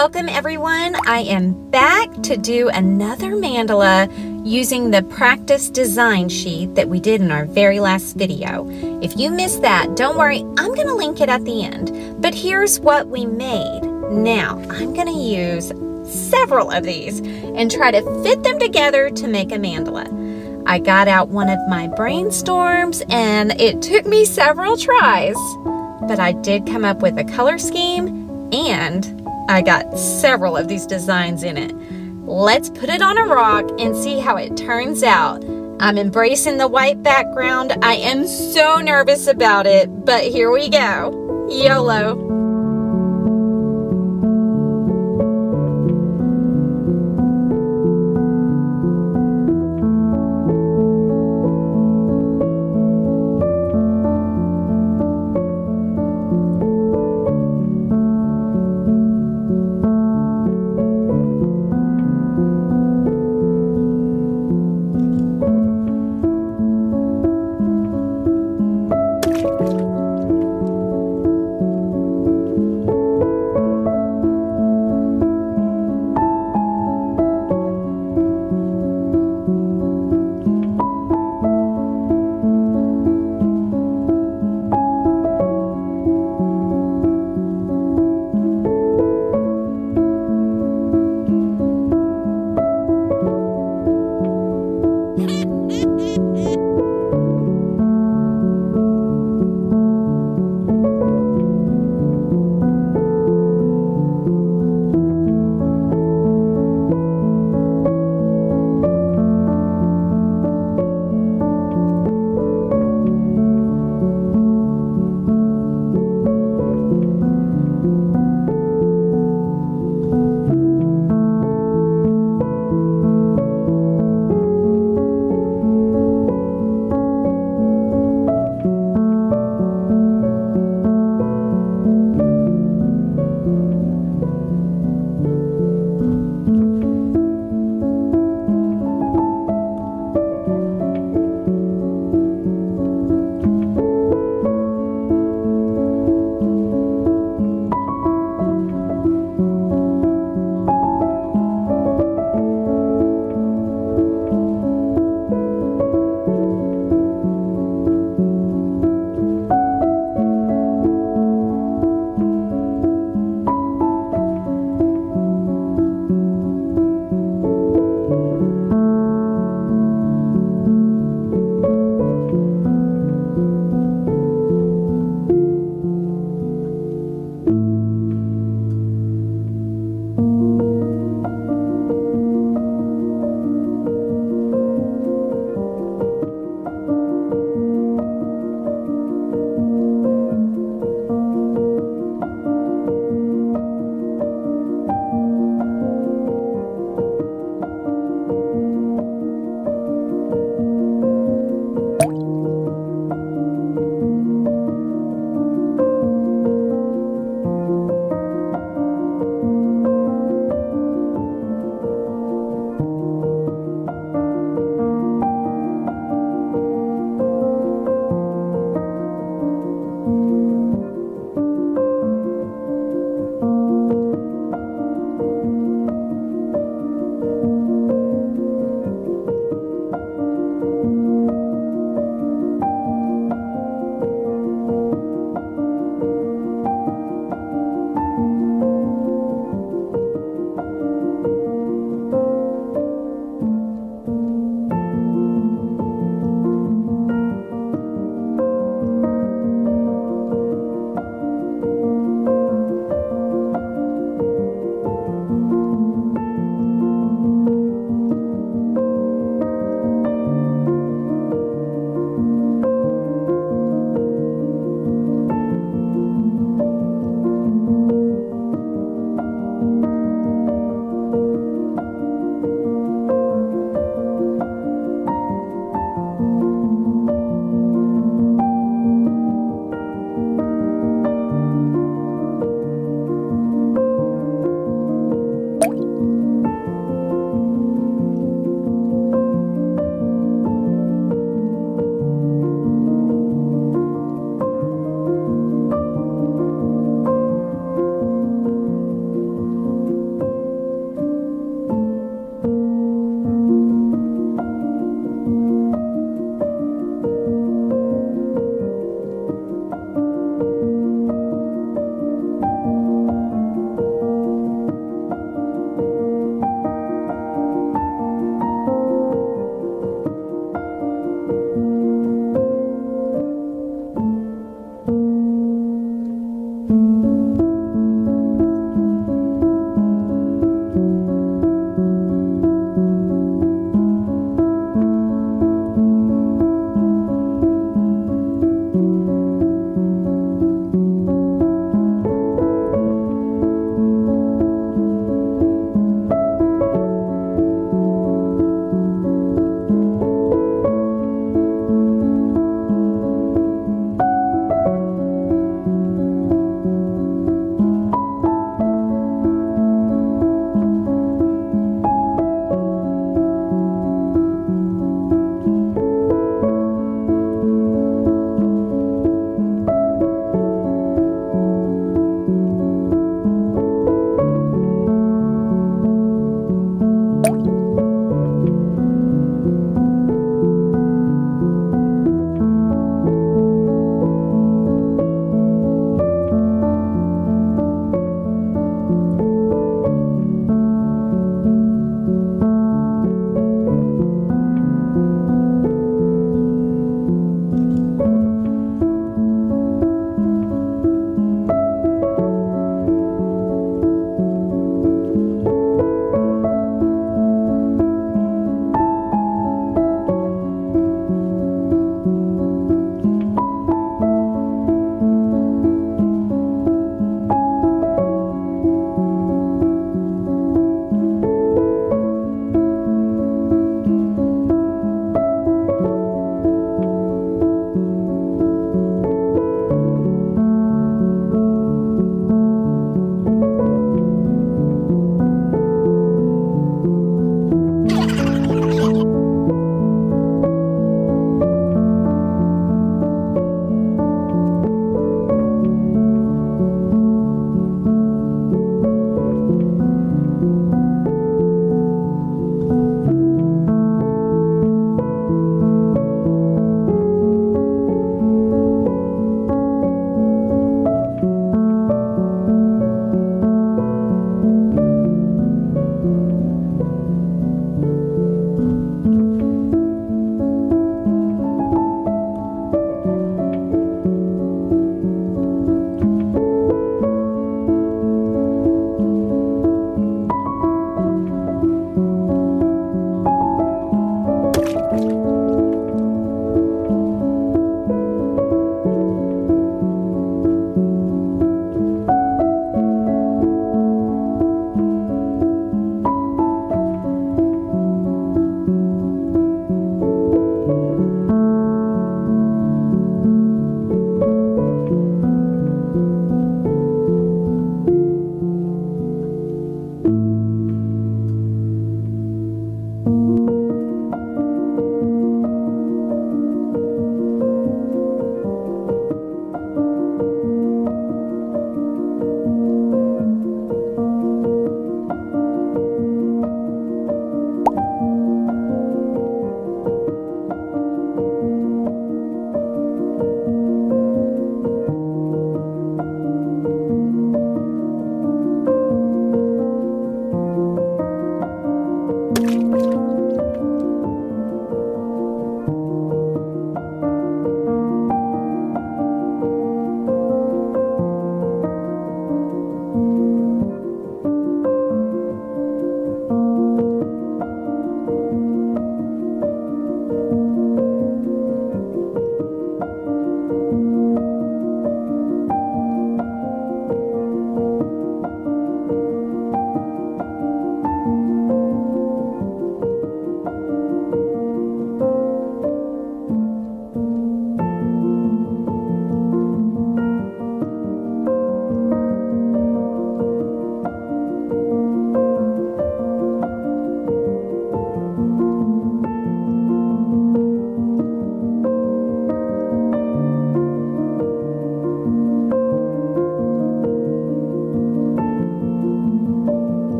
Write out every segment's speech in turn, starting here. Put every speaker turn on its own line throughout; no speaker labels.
Welcome everyone. I am back to do another mandala using the practice design sheet that we did in our very last video. If you missed that, don't worry, I'm gonna link it at the end. But here's what we made. Now, I'm gonna use several of these and try to fit them together to make a mandala. I got out one of my Brainstorms and it took me several tries, but I did come up with a color scheme and I got several of these designs in it. Let's put it on a rock and see how it turns out. I'm embracing the white background. I am so nervous about it, but here we go. YOLO.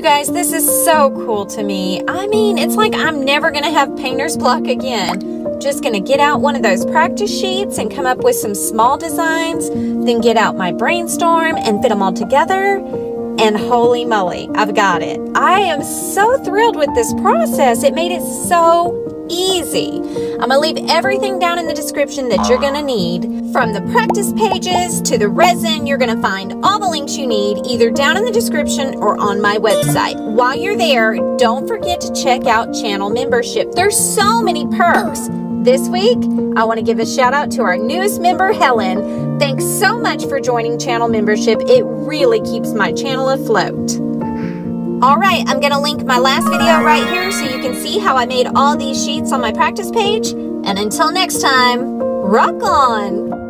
guys, this is so cool to me. I mean, it's like I'm never gonna have painter's block again. Just gonna get out one of those practice sheets and come up with some small designs, then get out my Brainstorm and fit them all together. And holy moly, I've got it. I am so thrilled with this process. It made it so easy. I'm gonna leave everything down in the description that you're gonna need. From the practice pages to the resin, you're gonna find all the links you need either down in the description or on my website. While you're there, don't forget to check out channel membership. There's so many perks. This week, I want to give a shout out to our newest member, Helen. Thanks so much for joining channel membership. It really keeps my channel afloat. All right, I'm going to link my last video right here so you can see how I made all these sheets on my practice page. And until next time, rock on!